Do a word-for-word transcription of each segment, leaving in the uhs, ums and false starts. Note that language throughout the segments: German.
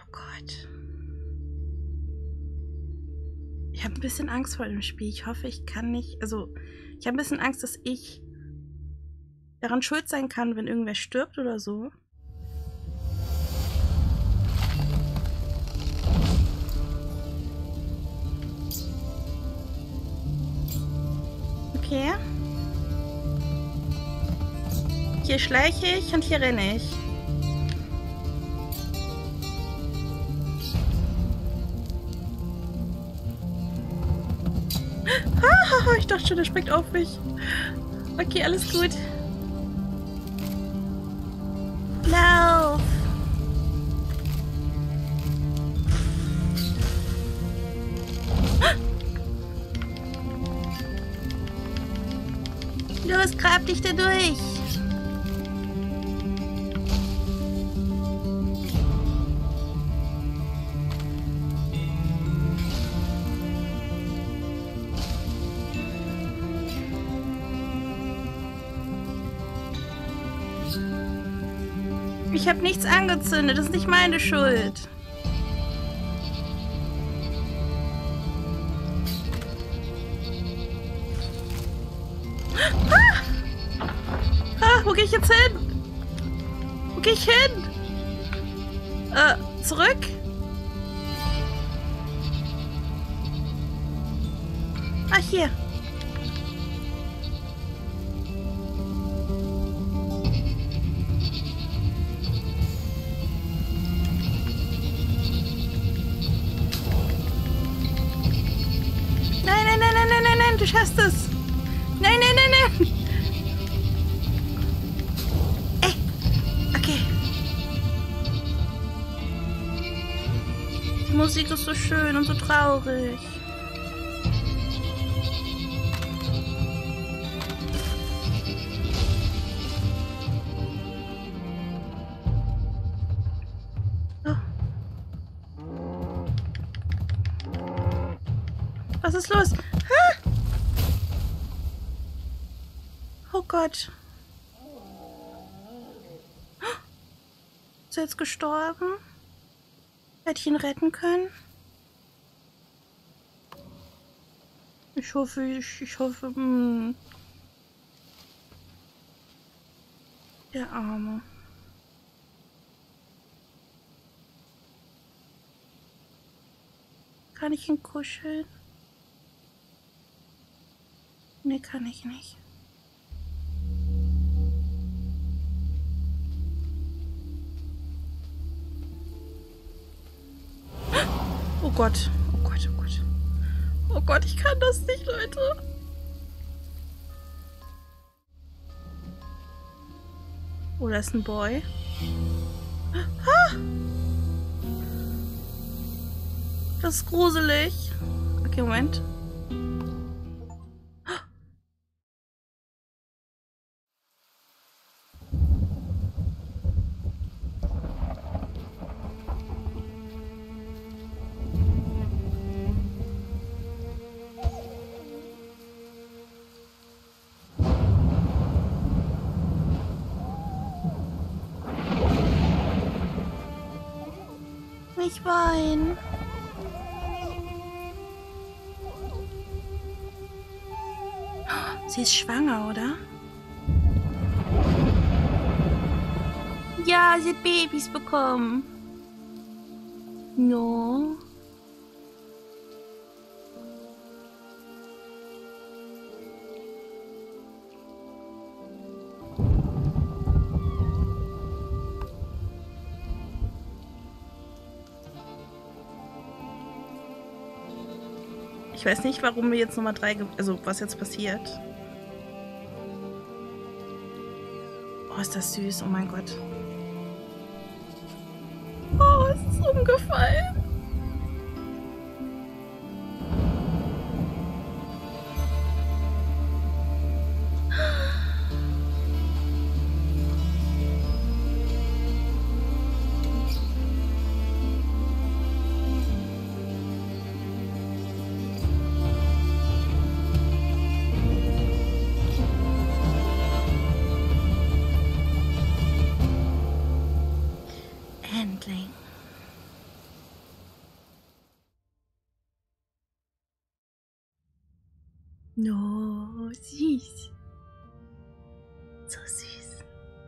Gott. Ich habe ein bisschen Angst vor dem Spiel. Ich hoffe, ich kann nicht... Also, ich habe ein bisschen Angst, dass ich daran schuld sein kann, wenn irgendwer stirbt oder so. Okay. Hier schleiche ich und hier renne ich. Ah, ich dachte schon, er springt auf mich. Okay, alles gut. Lauf! Los, grab dich da durch! Ich habe nichts angezündet, das ist nicht meine Schuld. Ah! Ah, wo gehe ich jetzt hin? Wo gehe ich hin? Äh, zurück? Ah, hier. Du schaffst es! Nein, nein, nein, nein! Ey! Okay. Die Musik ist so schön und so traurig. Oh. Was ist los? Ah! Oh Gott. Ist er jetzt gestorben? Hätte ich ihn retten können? Ich hoffe, ich, ich hoffe... Hm. Der Arme. Kann ich ihn kuscheln? Nee, kann ich nicht. Oh Gott, oh Gott, oh Gott. Oh Gott, ich kann das nicht, Leute. Oh, da ist ein Boy. Ah! Das ist gruselig. Okay, Moment. Ich weine. Sie ist schwanger, oder? Ja, sie hat Babys bekommen. No. Ich weiß nicht, warum wir jetzt Nummer drei, also was jetzt passiert. Oh, ist das süß, oh mein Gott. Oh, es ist umgefallen. No, süß. So süß.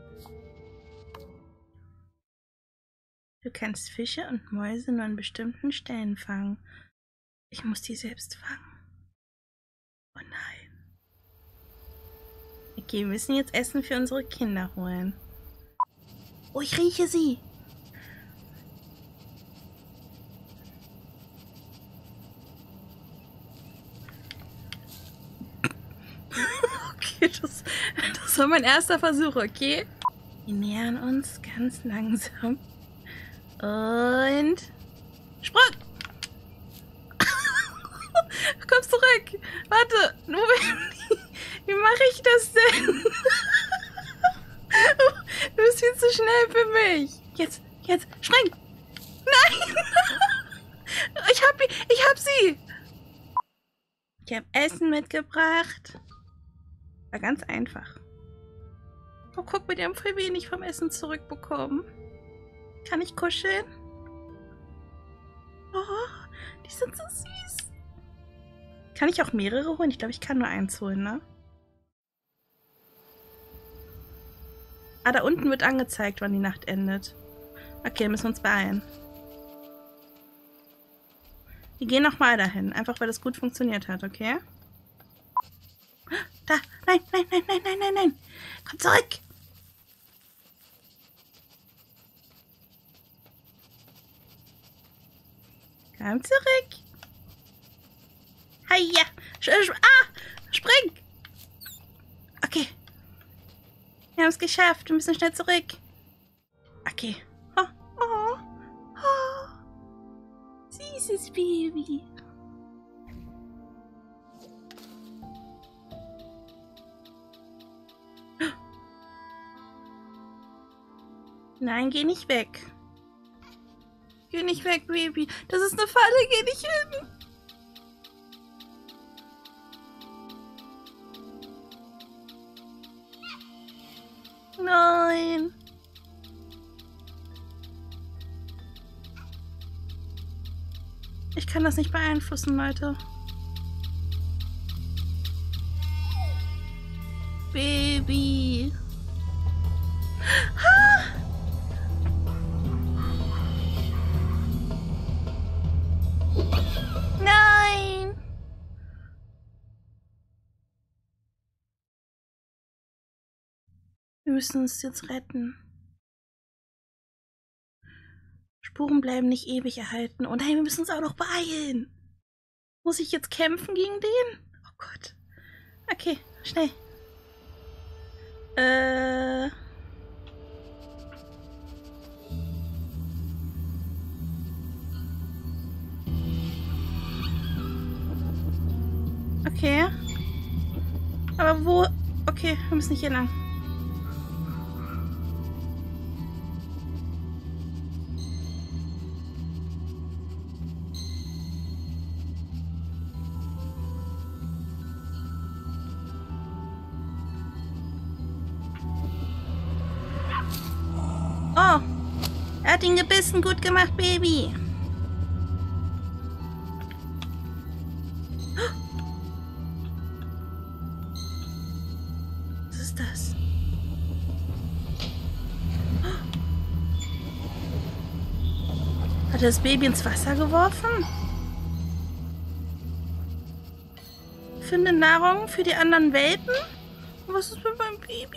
Du kannst Fische und Mäuse nur an bestimmten Stellen fangen. Ich muss die selbst fangen. Oh nein. Okay, wir müssen jetzt Essen für unsere Kinder holen. Oh, ich rieche sie. Okay, das, das war mein erster Versuch, okay? Wir nähern uns ganz langsam. Und... Sprung! Komm zurück! Warte! Wie mache ich das denn? Du bist viel zu schnell für mich. Jetzt, jetzt, spring! Nein! Ich hab, ich hab sie! Ich habe Essen mitgebracht. War ganz einfach. Oh, guck mal, die haben voll wenig vom Essen zurückbekommen. Kann ich kuscheln? Oh, die sind so süß. Kann ich auch mehrere holen? Ich glaube, ich kann nur eins holen, ne? Ah, da unten wird angezeigt, wann die Nacht endet. Okay, müssen wir uns beeilen. Wir gehen nochmal dahin, einfach weil das gut funktioniert hat, okay? Da! Nein, nein, nein, nein, nein, nein, nein! Komm zurück! Komm zurück! Hiya! Ah! Spring! Okay. Wir haben es geschafft. Wir müssen schnell zurück. Okay. Oh, oh, oh. Süßes Baby. Nein, geh nicht weg. Geh nicht weg, Baby. Das ist eine Falle. Geh nicht hin. Nein. Ich kann das nicht beeinflussen, Leute. Baby. Ah! Nein. Wir müssen uns jetzt retten. Spuren bleiben nicht ewig erhalten. Oh nein, wir müssen uns auch noch beeilen. Muss ich jetzt kämpfen gegen den? Oh Gott. Okay, schnell. Äh... Okay. Aber wo... Okay, wir müssen nicht hier lang. Oh, er hat ihn gebissen. Gut gemacht, Baby. Was ist das? Hat er das Baby ins Wasser geworfen? Finde Nahrung für die anderen Welpen? Was ist mit meinem Baby?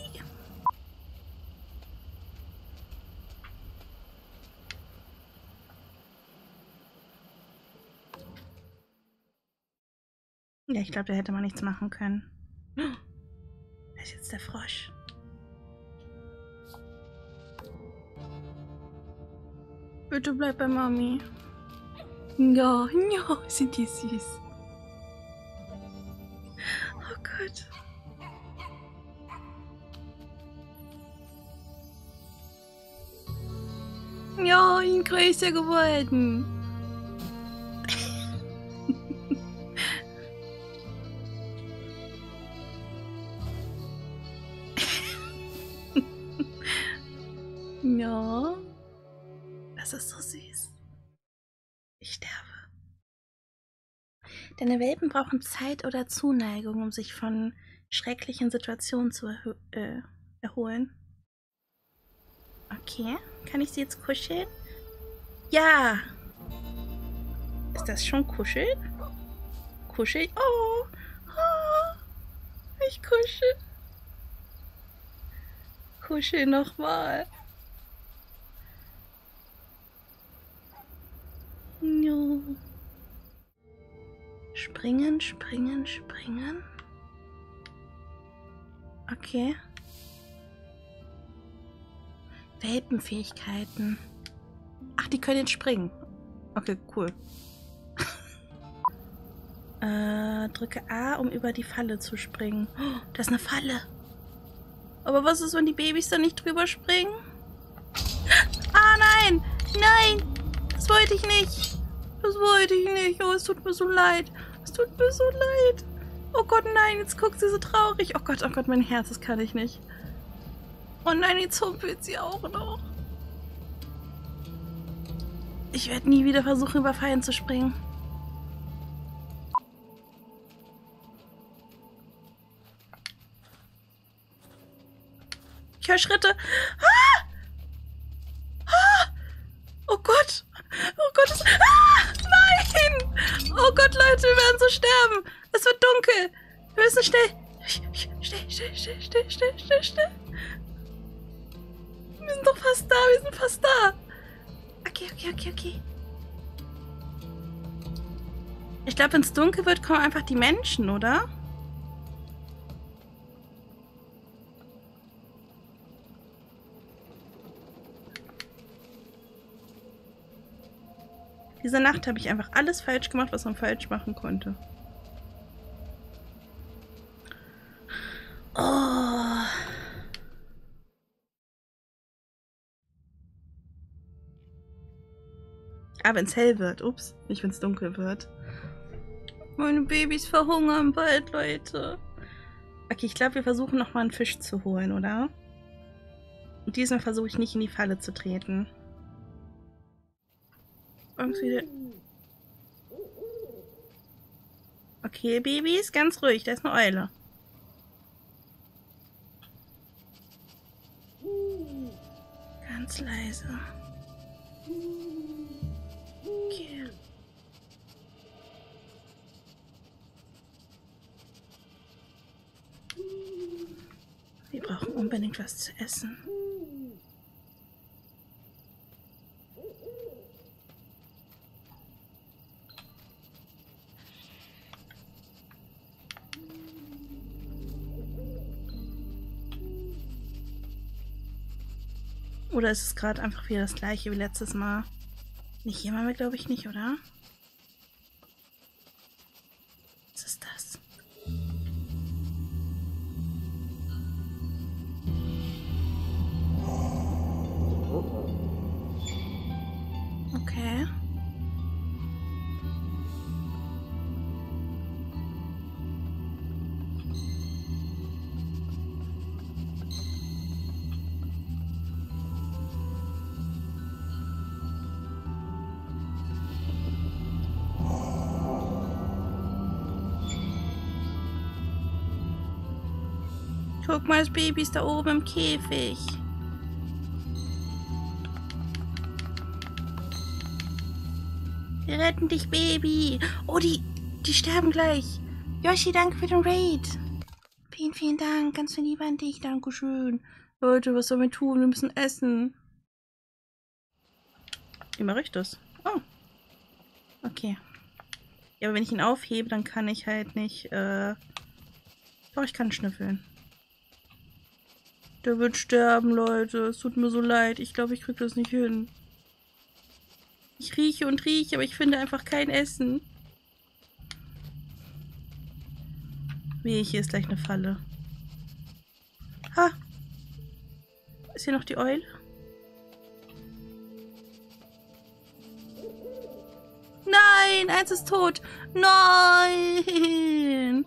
Ja, ich glaube, da hätte man nichts machen können. Da ist jetzt der Frosch. Bitte bleib bei Mami. Ja, ja, sind die süß. Oh Gott. Ja, ich bin größer geworden. Ja, das ist so süß. Ich sterbe. Deine Welpen brauchen Zeit oder Zuneigung, um sich von schrecklichen Situationen zu erho äh, erholen. Okay, kann ich sie jetzt kuscheln? Ja! Ist das schon kuscheln? Kuscheln? Oh! Oh! Ich kuschel. Kuschel nochmal. No. Springen, springen, springen. Okay. Welpenfähigkeiten. Ach, die können jetzt springen. Okay, cool. äh, drücke A, um über die Falle zu springen. Oh, das ist eine Falle. Aber was ist, wenn die Babys da nicht drüber springen? Ah, nein! Nein! Das wollte ich nicht! Das wollte ich nicht. Oh, es tut mir so leid. Es tut mir so leid. Oh Gott, nein, jetzt guckt sie so traurig. Oh Gott, oh Gott, mein Herz, das kann ich nicht. Oh nein, jetzt humpelt sie auch noch. Ich werde nie wieder versuchen, über Fallen zu springen. Ich höre Schritte. Ah! Ah! Oh Gott. Oh Gott. Es... Ah! Nein! Oh Gott, Leute, wir werden so sterben. Es wird dunkel. Wir müssen schnell. Schnell, schnell, schnell, schnell, schnell, schnell, schnell. Wir sind doch fast da. Wir sind fast da. Okay, okay, okay, okay. Ich glaube, wenn es dunkel wird, kommen einfach die Menschen, oder? Diese Nacht habe ich einfach alles falsch gemacht, was man falsch machen konnte. Oh. Ah, wenn es hell wird. Ups, nicht wenn es dunkel wird. Meine Babys verhungern bald, Leute. Okay, ich glaube, wir versuchen nochmal einen Fisch zu holen, oder? Und diesmal versuche ich nicht in die Falle zu treten. Irgendwie... Okay, Babys, ganz ruhig. Da ist eine Eule. Ganz leise. Okay. Wir brauchen unbedingt was zu essen. Oder ist es gerade einfach wieder das gleiche wie letztes Mal? Nicht hier mal, glaube ich nicht, oder? Was ist das? Okay. Guck mal, das Baby ist da oben im Käfig. Wir retten dich, Baby. Oh, die, die sterben gleich. Yoshi, danke für den Raid. Vielen, vielen Dank. Ganz viel Liebe an dich. Dankeschön. Leute, was sollen wir tun? Wir müssen essen. Wie mache ich das? Oh. Okay. Ja, aber wenn ich ihn aufhebe, dann kann ich halt nicht, äh... Doch, ich kann schnüffeln. Der wird sterben, Leute. Es tut mir so leid. Ich glaube, ich kriege das nicht hin. Ich rieche und rieche, aber ich finde einfach kein Essen. Wehe, hier ist gleich eine Falle. Ha! Ist hier noch die Eule? Nein! Eins ist tot! Nein!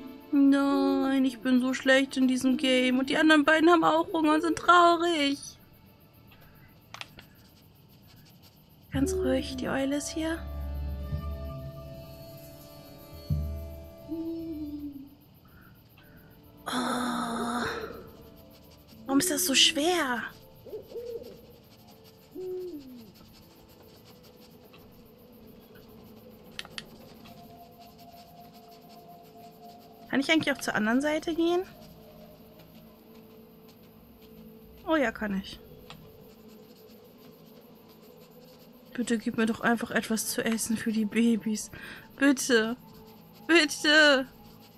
Nein, ich bin so schlecht in diesem Game. Und die anderen beiden haben auch Hunger und sind traurig. Ganz ruhig, die Eule ist hier. Oh. Warum ist das so schwer? Kann ich eigentlich auch zur anderen Seite gehen? Oh ja, kann ich. Bitte gib mir doch einfach etwas zu essen für die Babys. Bitte. Bitte.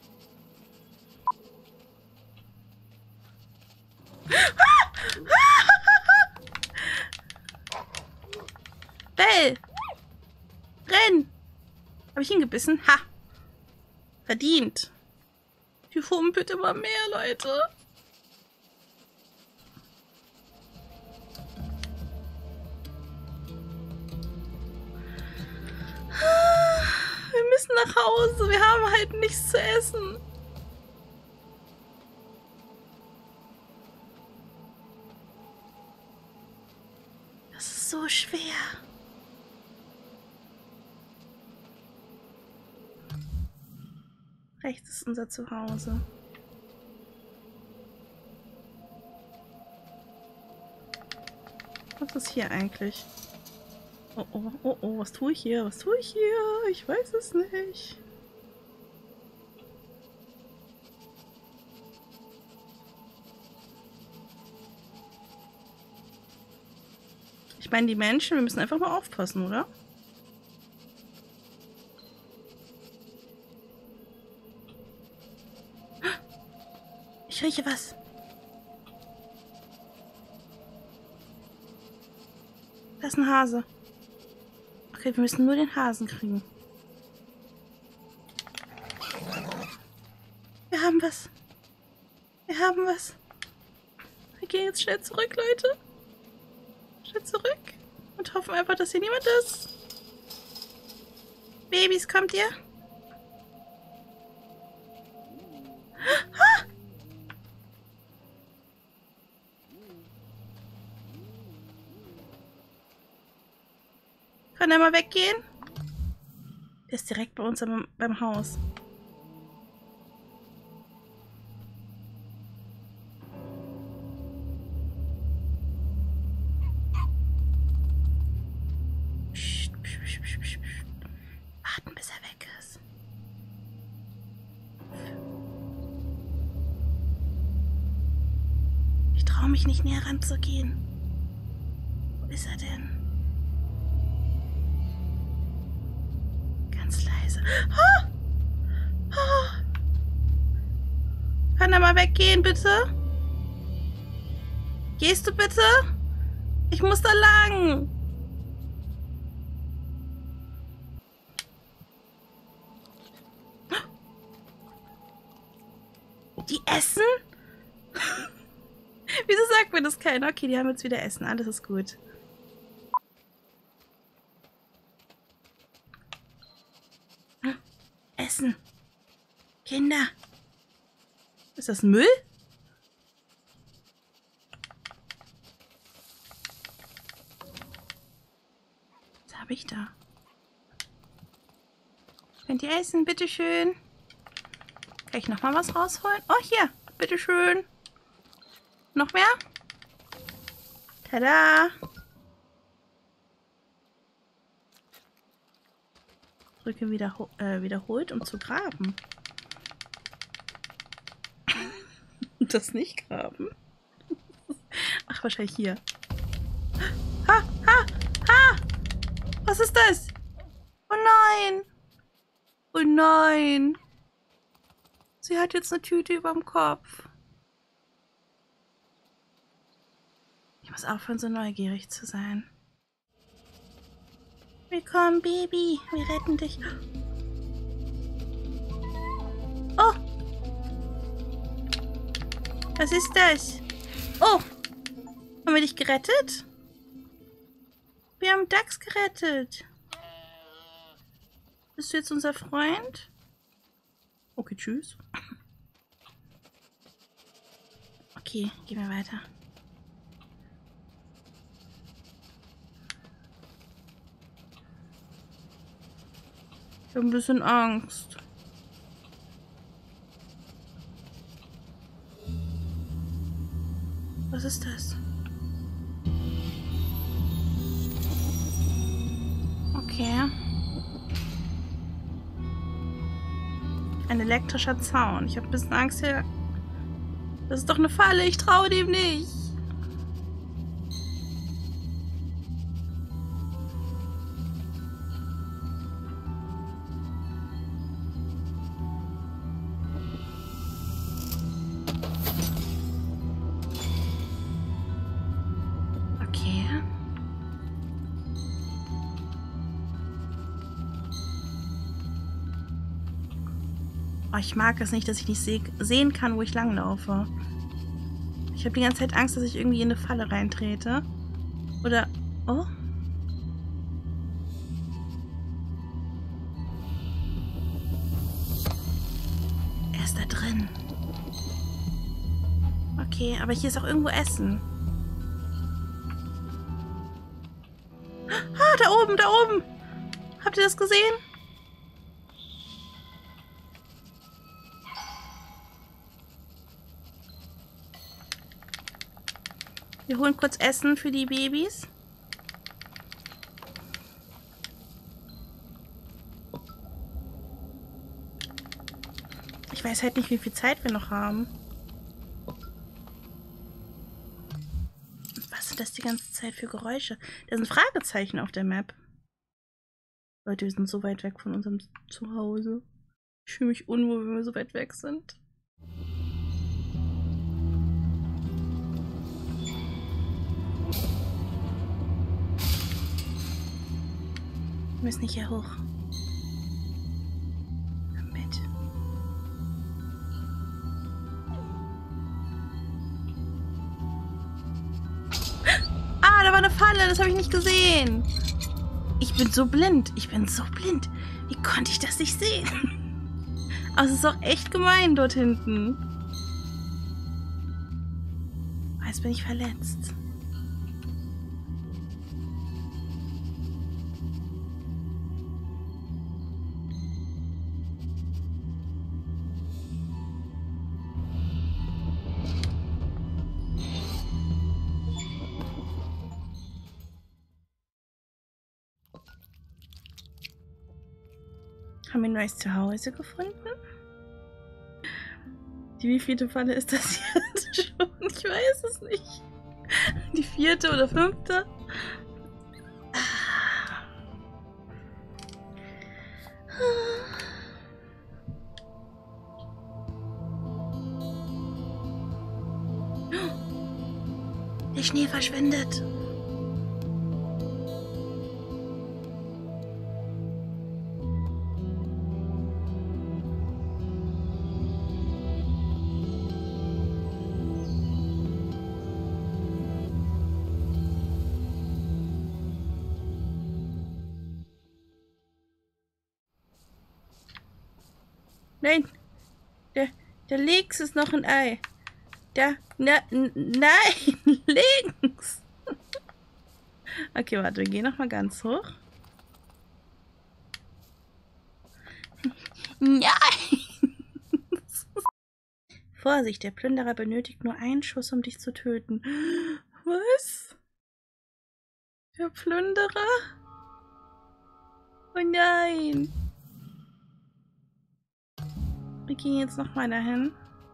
Bell! Renn! Habe ich ihn gebissen? Ha! Verdient. Die humpelt immer mehr, Leute. Wir müssen nach Hause. Wir haben halt nichts zu essen. Das ist so schwer. Rechts ist unser Zuhause. Was ist hier eigentlich? Oh oh, oh oh, was tue ich hier? Was tue ich hier? Ich weiß es nicht. Ich meine, die Menschen, wir müssen einfach mal aufpassen, oder? Ich rieche was. Da ist ein Hase. Okay, wir müssen nur den Hasen kriegen. Wir haben was. Wir haben was. Wir gehen jetzt schnell zurück, Leute. Schnell zurück. Und hoffen einfach, dass hier niemand ist. Babys, kommt ihr? Ah! Kann er mal weggehen? Der ist direkt bei uns am, beim Haus. Psst, psst, psst, psst, psst. Warten, bis er weg ist. Ich traue mich nicht näher ranzugehen. Wo ist er denn? Ganz leise. Oh! Oh! Kann er mal weggehen, bitte? Gehst du bitte? Ich muss da lang. Die essen? Wieso sagt mir das keiner? Okay, die haben jetzt wieder Essen. Alles ist gut. Essen. Kinder. Ist das Müll? Was habe ich da? Könnt ihr essen? Bitteschön. Kann ich nochmal was rausholen? Oh, hier. Bitteschön. Noch mehr? Tada. Drücke wiederho äh, wiederholt, um zu graben. Das nicht graben? Ach, wahrscheinlich hier. Ha, ha, ha! Was ist das? Oh nein! Oh nein! Sie hat jetzt eine Tüte überm Kopf. Ich muss aufhören, so neugierig zu sein. Willkommen, Baby. Wir retten dich. Oh! Was ist das? Oh! Haben wir dich gerettet? Wir haben Dachs gerettet. Bist du jetzt unser Freund? Okay, tschüss. Okay, gehen wir weiter. Ich habe ein bisschen Angst. Was ist das? Okay. Ein elektrischer Zaun. Ich habe ein bisschen Angst hier. Das ist doch eine Falle. Ich traue dem nicht. Oh, ich mag es nicht, dass ich nicht seh sehen kann, wo ich langlaufe. Ich habe die ganze Zeit Angst, dass ich irgendwie in eine Falle reintrete. Oder... Oh? Er ist da drin. Okay, aber hier ist auch irgendwo Essen. Ah, da oben, da oben! Habt ihr das gesehen? Wir holen kurz Essen für die Babys. Ich weiß halt nicht, wie viel Zeit wir noch haben. Was sind das die ganze Zeit für Geräusche? Da sind Fragezeichen auf der Map. Leute, wir sind so weit weg von unserem Zuhause. Ich fühle mich unwohl, wenn wir so weit weg sind. Wir müssen nicht hier hoch. Am Bett. Ah, da war eine Falle. Das habe ich nicht gesehen. Ich bin so blind. Ich bin so blind. Wie konnte ich das nicht sehen? Aber es ist auch echt gemein dort hinten. Jetzt bin ich verletzt. Haben wir ein neues Zuhause gefunden? Die wievielte Falle ist das jetzt schon? Ich weiß es nicht. Die vierte oder fünfte? Der Schnee verschwindet. Nein, der, der links ist noch ein Ei. Da, na, nein, links. Okay, warte, wir gehen noch mal ganz hoch. Nein! Vorsicht, der Plünderer benötigt nur einen Schuss, um dich zu töten. Was? Der Plünderer? Oh nein! Wir gehen jetzt noch mal dahin.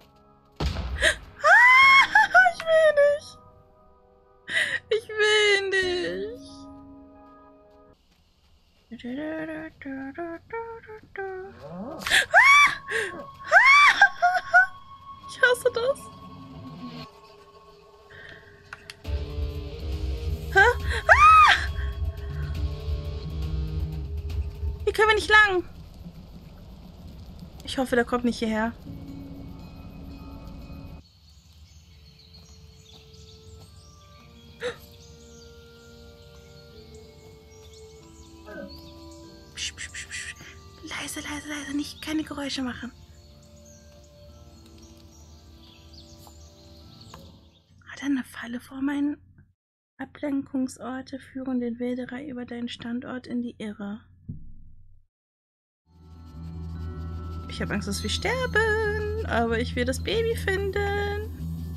Ah, ich will nicht! Ich will nicht! Ich hasse das. Hier können wir nicht lang. Ich hoffe, der kommt nicht hierher. Psch, psch, psch, psch. Leise, leise, leise, nicht keine Geräusche machen. Hat er eine Falle vor meinen Ablenkungsorte führen den Wilderer über deinen Standort in die Irre? Ich habe Angst, dass wir sterben. Aber ich will das Baby finden.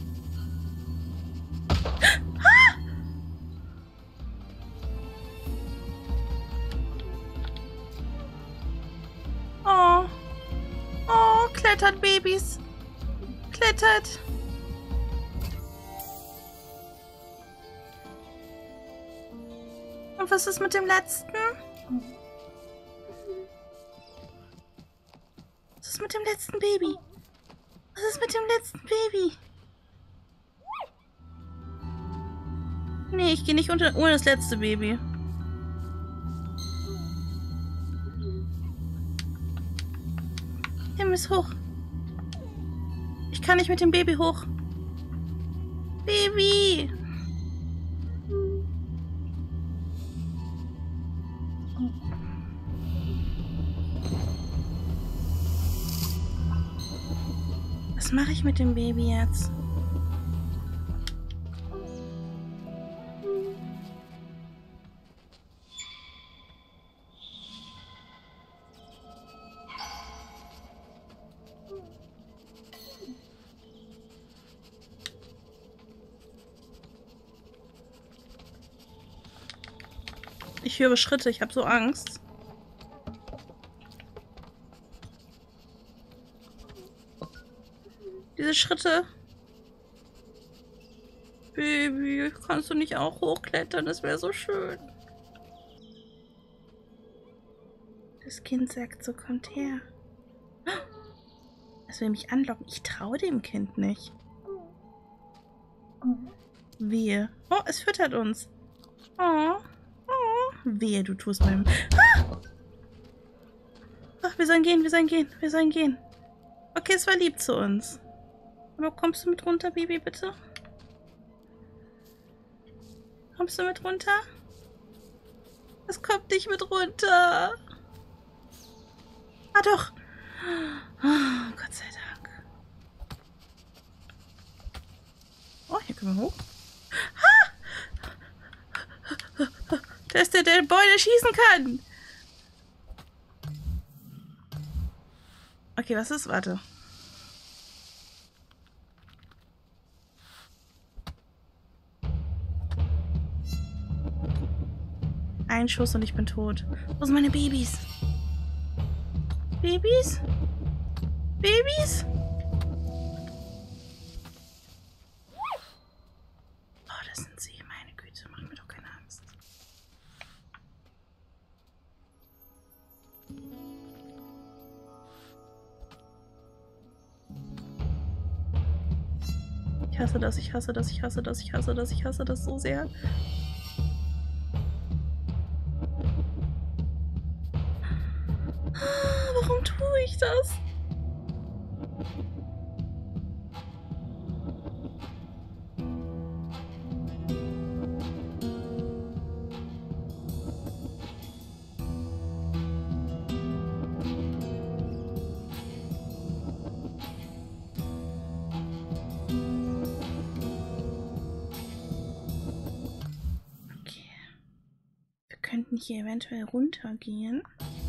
Oh. Oh, klettert, Babys. Klettert. Und was ist mit dem letzten? Was ist mit dem letzten Baby? Was ist mit dem letzten Baby? Nee, ich gehe nicht unter, ohne das letzte Baby. Nimm es hoch. Ich kann nicht mit dem Baby hoch. Baby! Was mache ich mit dem Baby jetzt? Ich höre Schritte, ich habe so Angst. Diese Schritte. Baby, kannst du nicht auch hochklettern? Das wäre so schön. Das Kind sagt so, kommt her. Es will mich anlocken. Ich traue dem Kind nicht. Wehe. Oh, es füttert uns. Oh. Oh. Wehe, du tust meinem... Ah! Ach, wir sollen gehen, wir sollen gehen, wir sollen gehen. Okay, es war lieb zu uns. Aber kommst du mit runter, Baby, bitte? Kommst du mit runter? Es kommt nicht mit runter. Ah, doch. Oh, Gott sei Dank. Oh, hier können wir hoch. Ah! Da ist der, der Boy, der schießen kann. Okay, was ist? Warte. Ein Schuss und ich bin tot. Wo sind meine Babys? Babys? Babys? Oh, das sind sie. Meine Güte, mach mir doch keine Angst. Ich hasse das, ich hasse das, ich hasse das, ich hasse das, ich hasse das so sehr. Warum tue ich das? Okay. Wir könnten hier eventuell runtergehen.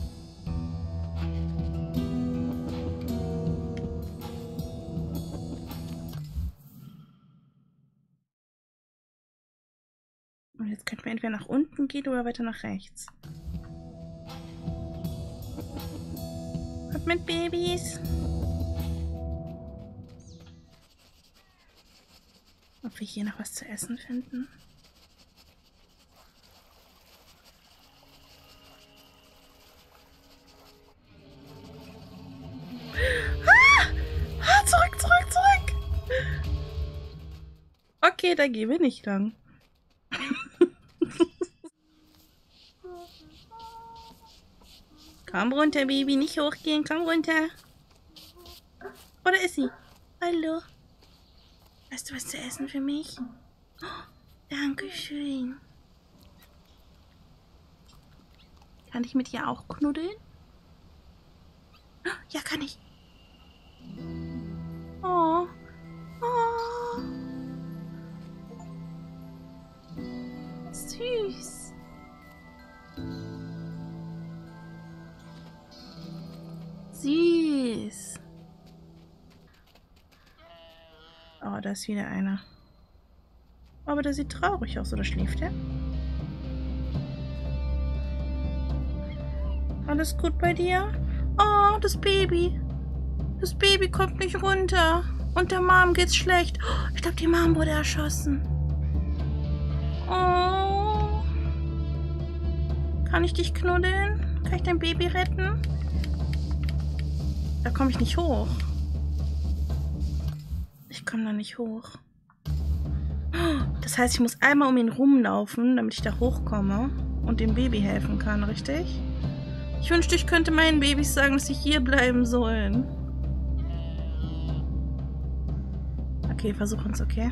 Und jetzt könnten wir entweder nach unten gehen oder weiter nach rechts. Und mit Babys. Ob wir hier noch was zu essen finden? Ah! Ah, zurück, zurück, zurück! Okay, da gehen wir nicht lang. Komm runter, Baby, nicht hochgehen, komm runter. Oder ist sie? Hallo. Hast du was zu essen für mich? Oh, Dankeschön. Kann ich mit ihr auch knuddeln? Ja, kann ich. Oh. Oh. Süß. Süß. da ist wieder einer. Aber der sieht traurig aus, oder schläft er? Alles gut bei dir? Oh, das Baby. Das Baby kommt nicht runter. Und der Mom geht's schlecht. Oh, ich glaube, die Mom wurde erschossen. Oh. Kann ich dich knuddeln? Kann ich dein Baby retten? Da komme ich nicht hoch. Ich komme da nicht hoch. Das heißt, ich muss einmal um ihn rumlaufen, damit ich da hochkomme und dem Baby helfen kann, richtig? Ich wünschte, ich könnte meinen Babys sagen, dass sie hier bleiben sollen. Okay, versuchen's, okay?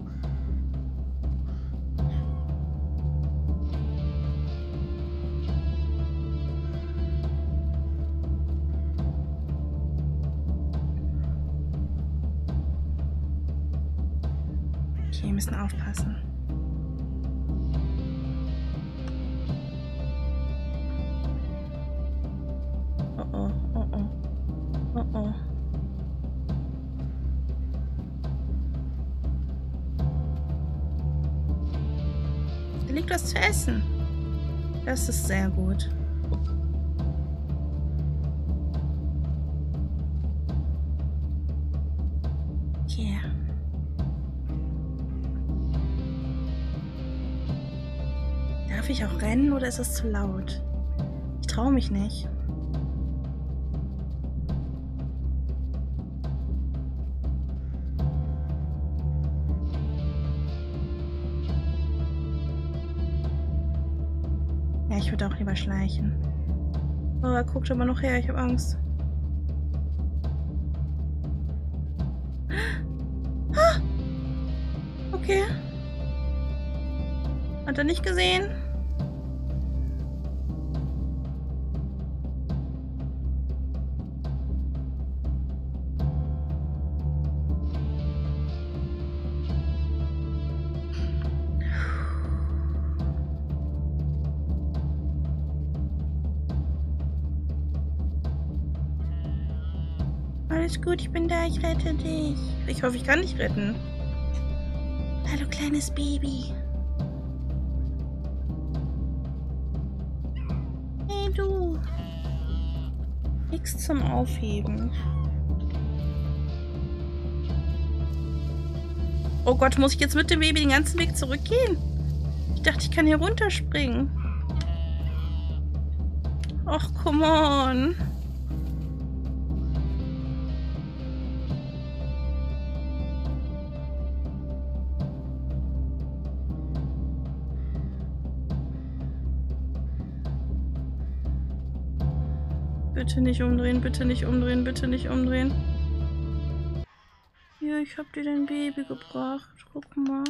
Okay, wir müssen aufpassen. Oh oh, oh oh, oh oh. Da liegt was zu essen. Das ist sehr gut. Okay. Darf ich auch rennen oder ist das zu laut? Ich traue mich nicht. Ja, ich würde auch lieber schleichen. Oh, er guckt aber noch her, ich habe Angst. Okay. Hat er nicht gesehen? Alles gut, ich bin da, ich rette dich. Ich hoffe, ich kann dich retten. Hallo, kleines Baby. Hey, du. Nix zum Aufheben. Oh Gott, muss ich jetzt mit dem Baby den ganzen Weg zurückgehen? Ich dachte, ich kann hier runterspringen. Och, come on. Bitte nicht umdrehen, bitte nicht umdrehen, bitte nicht umdrehen. Hier, ich hab dir dein Baby gebracht. Guck mal.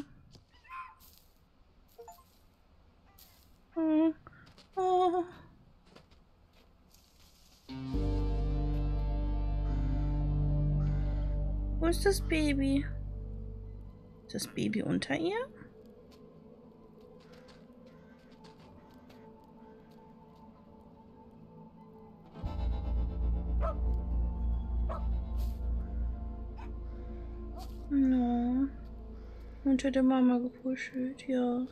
Oh. Oh. Wo ist das Baby? Ist das Baby unter ihr? No. Unter der Mama gekuschelt, ja.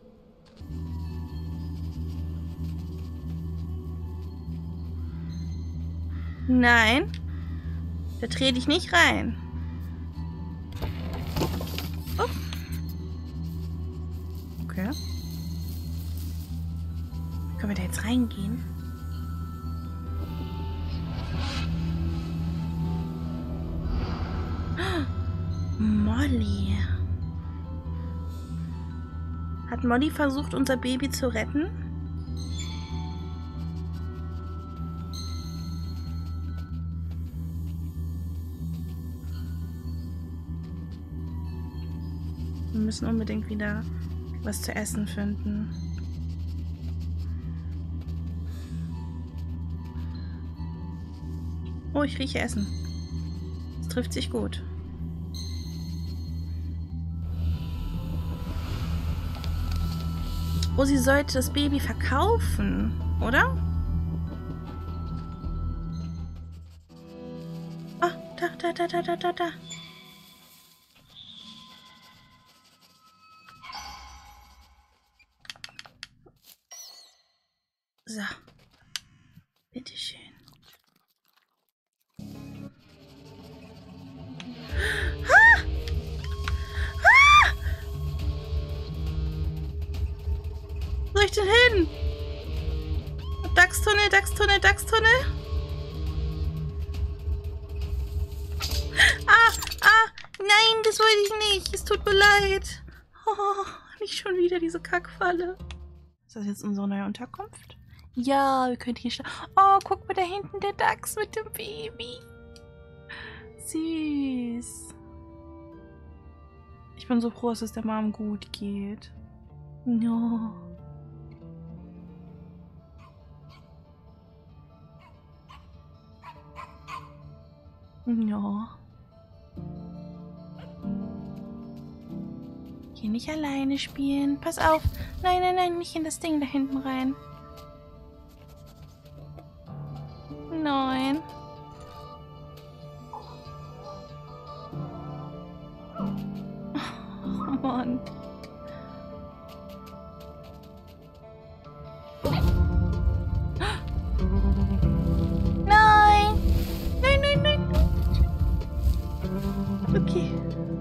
Nein. Da trete ich nicht rein. Oh. Okay. Können wir da jetzt reingehen? Molly. Hat Molly versucht, unser Baby zu retten? Wir müssen unbedingt wieder was zu essen finden. Oh, ich rieche Essen. Das trifft sich gut. Oh, sie sollte das Baby verkaufen, oder? Ah, da, da, da, da, da, da, da. So. Bitteschön. Ah! Ah! Wo soll ich denn hin? Dachstunnel, Dachstunnel, Dachstunnel. Ah, ah, nein, das wollte ich nicht. Es tut mir leid. Oh, nicht schon wieder diese Kackfalle. Ist das jetzt unsere neue Unterkunft? Ja, wir können hier schlafen. Oh, guck mal da hinten, der Dachs mit dem Baby. Süß. Ich bin so froh, dass es der Mom gut geht. No. Ja. Hier nicht alleine spielen. Pass auf. Nein, nein, nein, nicht in das Ding da hinten rein. Nein. Oh Mann. Nein. Nein, nein, nein. Okay.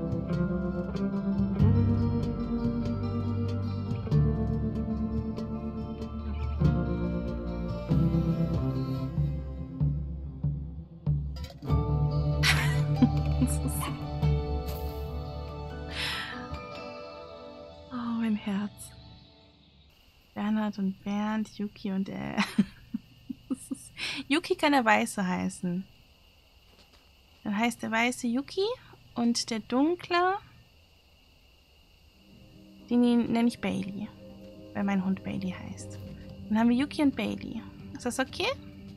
Oh, mein Herz. Bernhard und Bernd, Yuki und er. Yuki kann der Weiße heißen. Dann heißt der Weiße Yuki und der Dunkle, den nenne ich Bailey, weil mein Hund Bailey heißt. Dann haben wir Yuki und Bailey. Ist das okay?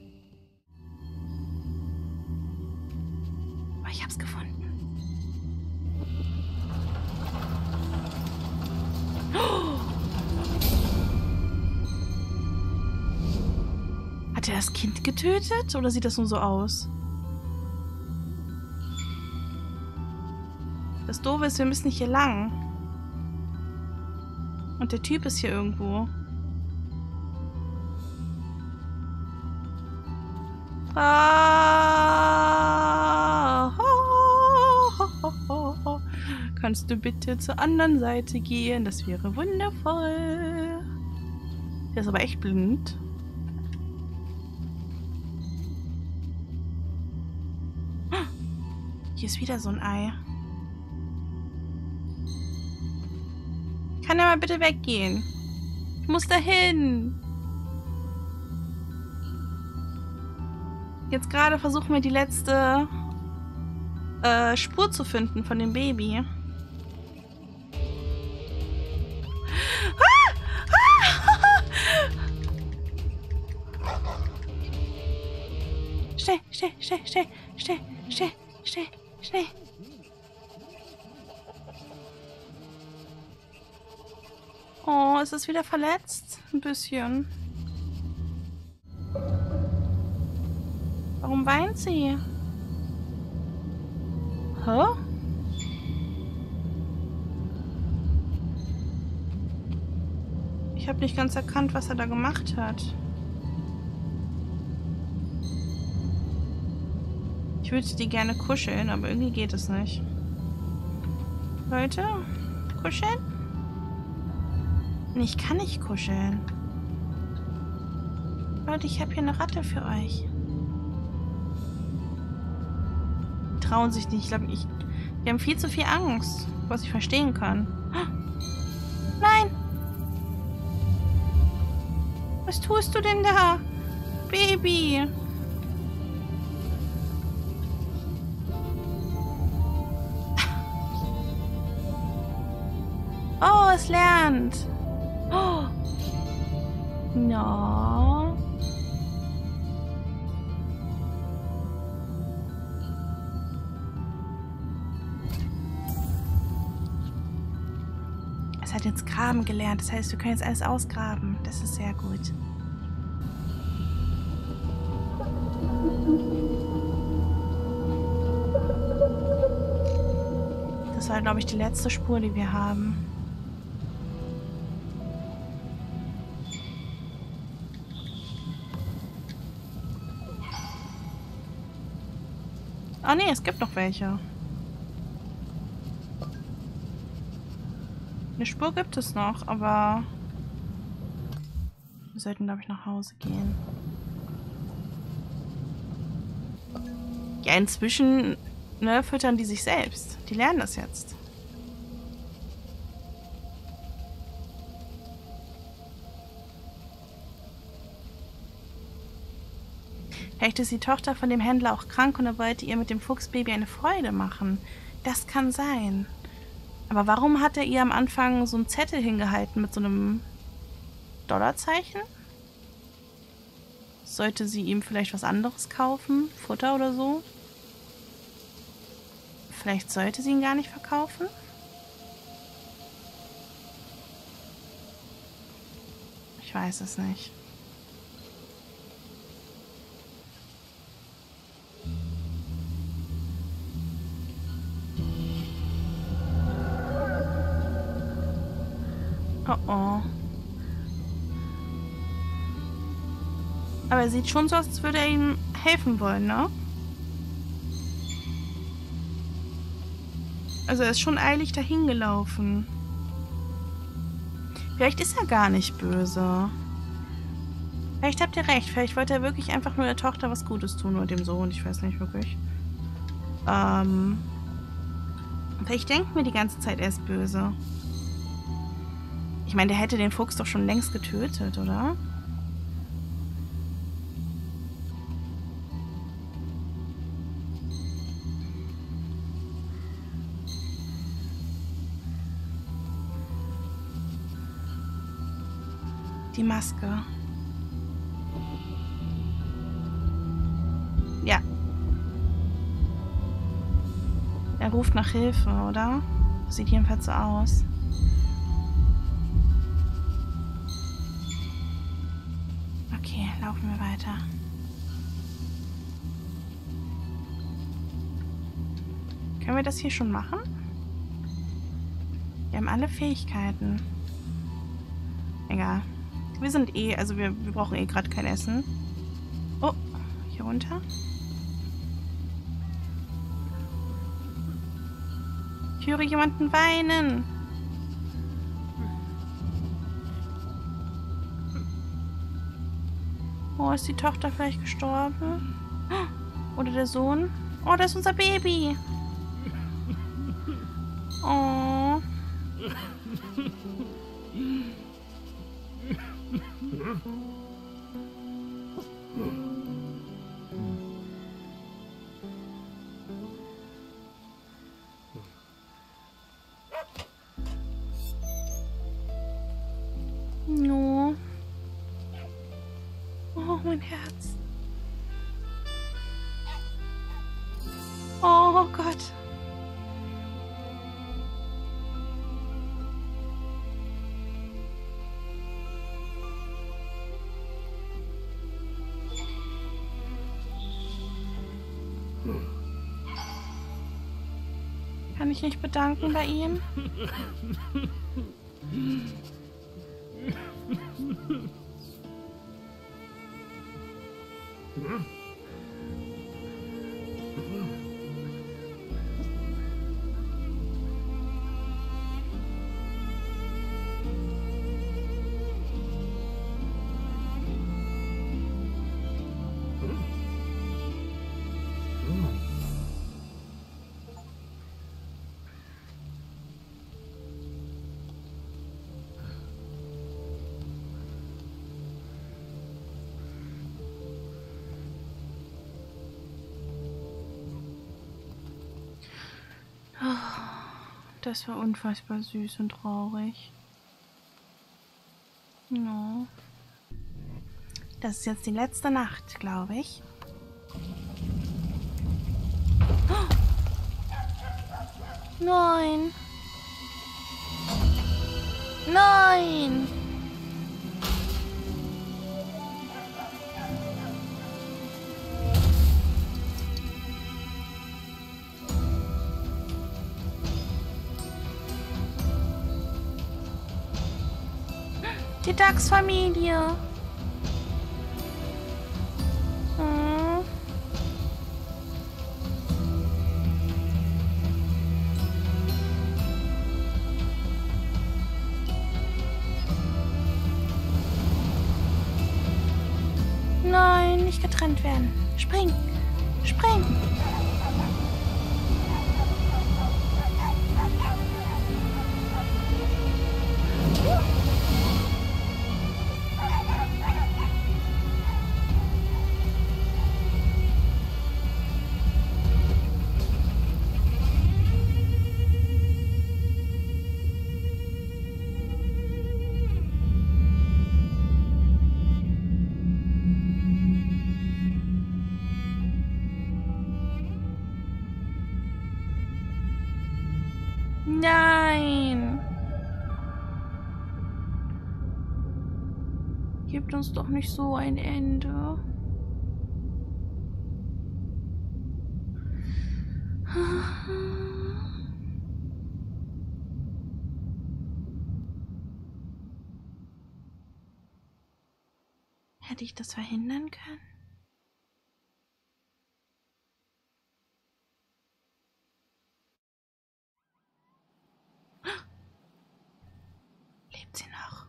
Oh, ich hab's gefunden. Oh! Hat er das Kind getötet oder sieht das nur so aus? Das Doofe ist, wir müssen hier lang. Und der Typ ist hier irgendwo. Ah, oh, oh, oh, oh. Kannst du bitte zur anderen Seite gehen? Das wäre wundervoll. Der ist aber echt blind. Hier ist wieder so ein Ei. Kann er mal bitte weggehen? Ich muss da hin. Jetzt gerade versuchen wir die letzte äh, Spur zu finden von dem Baby. Ah! Ah! Schnell, schnell, schnell, schnell, schnell, schnell, schnell, schnell. Oh, ist es wieder verletzt? Ein bisschen. Warum weint sie? Hä? Ich habe nicht ganz erkannt, was er da gemacht hat. Ich würde die gerne kuscheln, aber irgendwie geht es nicht. Leute, kuscheln? Nee, ich kann nicht kuscheln. Leute, ich habe hier eine Ratte für euch. Die trauen sich nicht. Ich glaube, ich... Die haben viel zu viel Angst, was ich verstehen kann. Nein! Was tust du denn da? Baby! Oh, es lernt. Oh. No. Es hat jetzt graben gelernt. Das heißt, wir können jetzt alles ausgraben. Das ist sehr gut. Das war, glaube ich, die letzte Spur, die wir haben. Oh nee, es gibt noch welche. Eine Spur gibt es noch, aber wir sollten, glaube ich, nach Hause gehen. Ja, inzwischen, ne, füttern die sich selbst. Die lernen das jetzt. Vielleicht ist die Tochter von dem Händler auch krank und er wollte ihr mit dem Fuchsbaby eine Freude machen. Das kann sein. Aber warum hat er ihr am Anfang so einen Zettel hingehalten mit so einem Dollarzeichen? Sollte sie ihm vielleicht was anderes kaufen? Futter oder so? Vielleicht sollte sie ihn gar nicht verkaufen? Ich weiß es nicht. Oh oh. Aber er sieht schon so aus, als würde er ihm helfen wollen, ne? Also er ist schon eilig dahin gelaufen. Vielleicht ist er gar nicht böse. Vielleicht habt ihr recht. Vielleicht wollte er wirklich einfach nur der Tochter was Gutes tun oder dem Sohn. Ich weiß nicht wirklich. Ähm. Vielleicht denken wir die ganze Zeit, er ist böse. Ich meine, der hätte den Fuchs doch schon längst getötet, oder? Die Maske. Ja. Er ruft nach Hilfe, oder? Sieht jedenfalls so aus. Okay, laufen wir weiter. Können wir das hier schon machen? Wir haben alle Fähigkeiten. Egal. Wir sind eh, also wir, wir brauchen eh gerade kein Essen. Oh, hier runter. Ich höre jemanden weinen. Oh, ist die Tochter vielleicht gestorben? Oder der Sohn? Oh, das ist unser Baby. Oh. No. Oh, mein Herz. Oh Gott. Kann ich mich bedanken bei ihm? Das war unfassbar süß und traurig. No. Das ist jetzt die letzte Nacht, glaube ich. Oh. Nein. Nein. Die Dachsfamilie. Hm. nicht getrennt werden. Spring! Spring! Nein! Gebt uns doch nicht so ein Ende. Hätte ich das verhindern können? Lebt sie noch?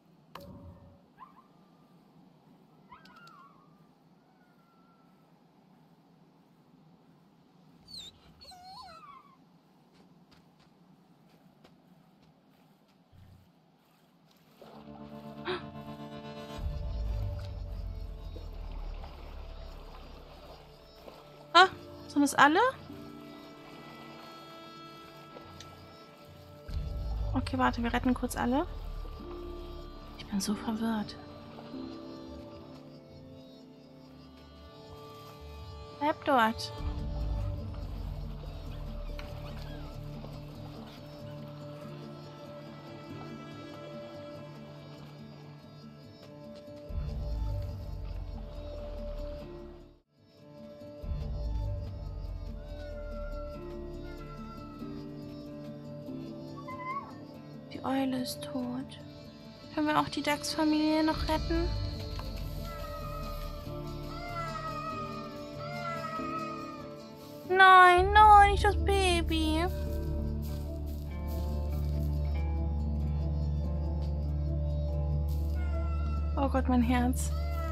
Ah, sind das alle? Okay, warte, wir retten kurz alle. Ich bin so verwirrt. Bleib dort. Die Eule ist tot. Können wir auch die Dachsfamilie noch retten? Nein, nein, nicht das Baby. Oh Gott, mein Herz.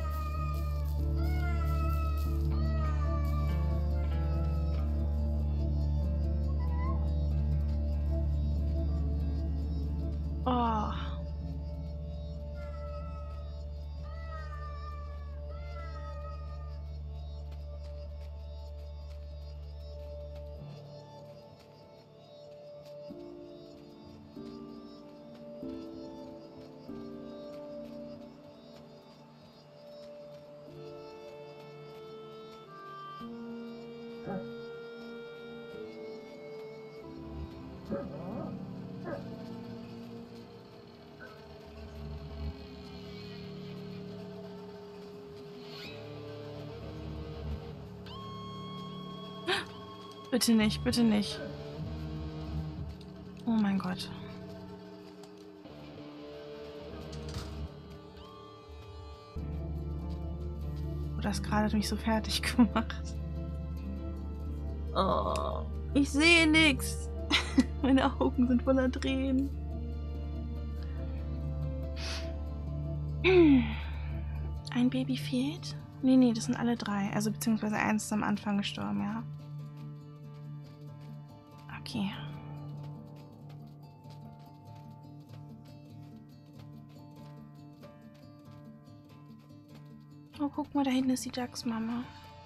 Oh. Bitte nicht, bitte nicht. Oh mein Gott. Oh, das gerade hat mich so fertig gemacht. Oh, ich sehe nichts. Meine Augen sind voller Tränen. Ein Baby fehlt? Nee, nee, das sind alle drei. Also beziehungsweise eins ist am Anfang gestorben, ja. Okay. Oh, guck mal, da hinten ist die Dachsmama.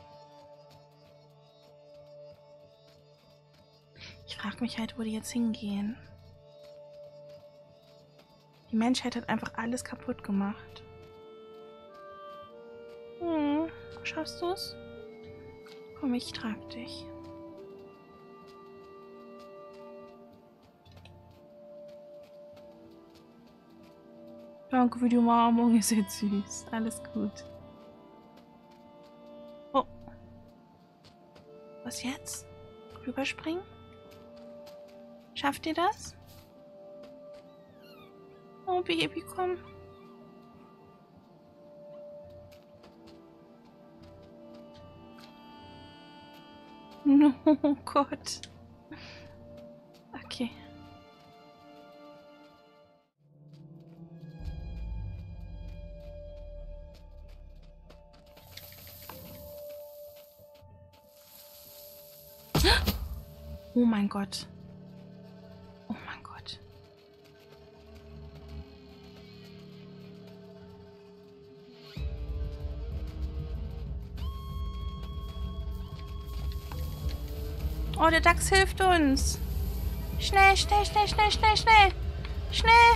Ich frage mich halt, wo die jetzt hingehen. Die Menschheit hat einfach alles kaputt gemacht. Hm, schaffst du's? Komm, ich trag dich. Danke für die Umarmung, ihr seid süß. Alles gut. Oh. Was jetzt? Rüberspringen? Schafft ihr das? Oh, Baby, komm. Oh Gott. Okay. Oh mein Gott. Oh mein Gott. Oh, der Dachs hilft uns. Schnell, schnell, schnell, schnell, schnell, schnell. Schnell.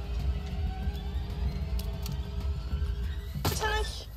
Bitte nicht.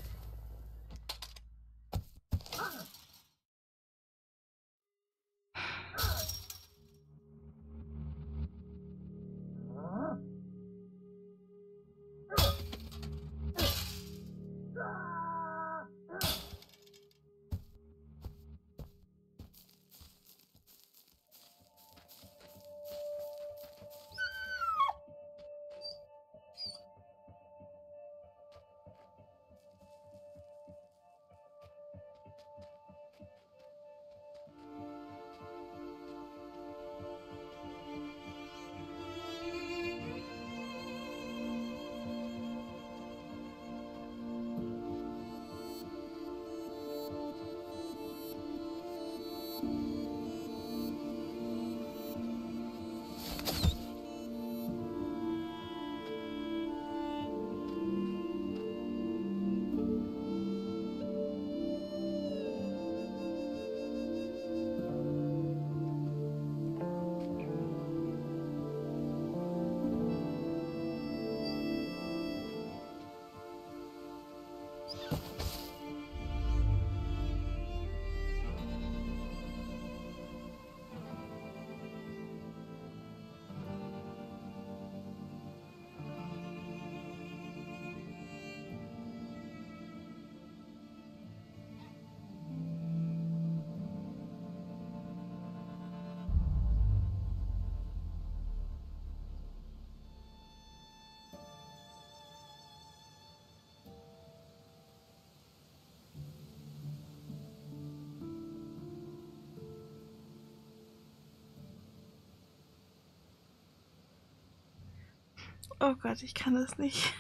Oh Gott, ich kann das nicht.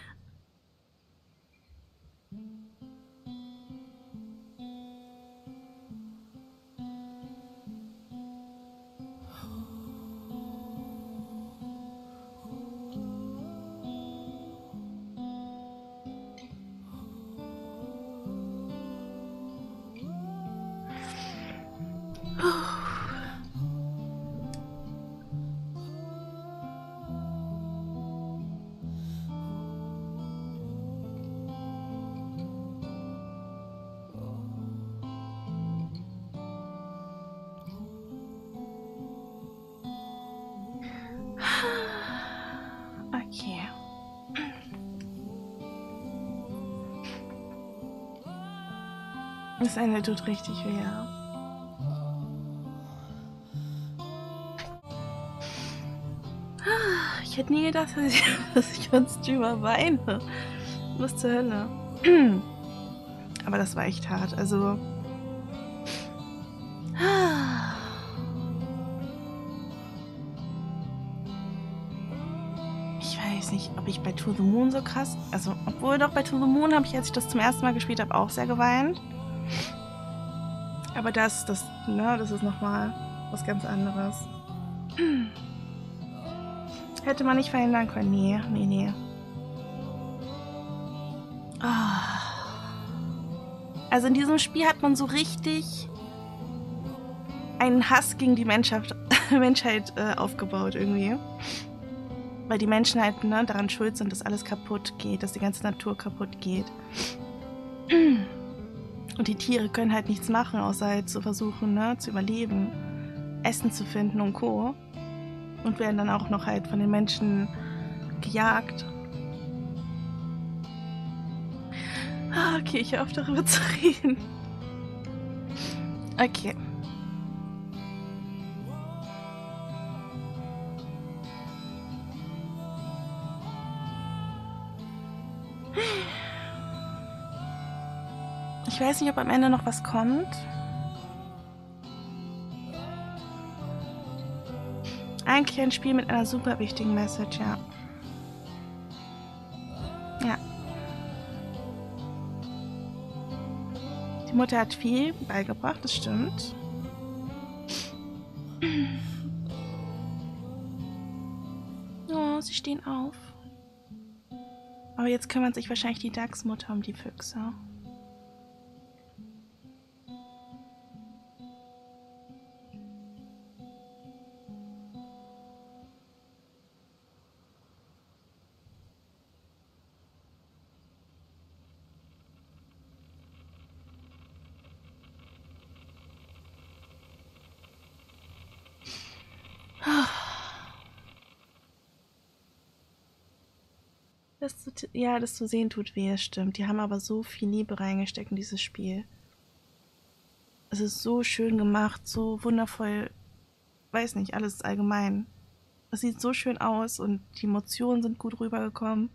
Okay. Das Ende tut richtig weh. Ich hätte nie gedacht, dass ich, dass ich beim Streamer weine. Was zur Hölle. Aber das war echt hart. Also. Ich weiß nicht, ob ich bei To the Moon so krass. Also, obwohl doch bei To the Moon habe ich, als ich das zum ersten Mal gespielt habe, auch sehr geweint. Aber das, das, ne, das ist nochmal was ganz anderes. Hätte man nicht verhindern können. Nee, nee, nee. Oh. Also in diesem Spiel hat man so richtig einen Hass gegen die Menschheit, Menschheit äh, aufgebaut irgendwie. Weil die Menschen halt ne, daran schuld sind, dass alles kaputt geht, dass die ganze Natur kaputt geht. Und die Tiere können halt nichts machen, außer halt zu versuchen, ne, zu überleben, Essen zu finden und Co. Und werden dann auch noch halt von den Menschen gejagt. Ah, okay, ich höre auf, darüber zu reden. Okay. Ich weiß nicht, ob am Ende noch was kommt. Eigentlich ein Spiel mit einer super wichtigen Message, ja. Ja. Die Mutter hat viel beigebracht, das stimmt. aus, sie stehen auf. Aber jetzt kümmert sich wahrscheinlich die Dachsmutter um die Füchse. Das zu, ja, das zu sehen tut weh, es stimmt. Die haben aber so viel Liebe reingesteckt in dieses Spiel. Es ist so schön gemacht, so wundervoll, weiß nicht, alles allgemein. Es sieht so schön aus und die Emotionen sind gut rübergekommen.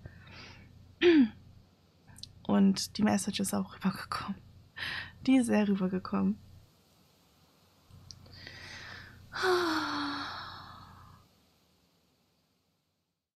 Und die Message ist auch rübergekommen. Die ist sehr rübergekommen.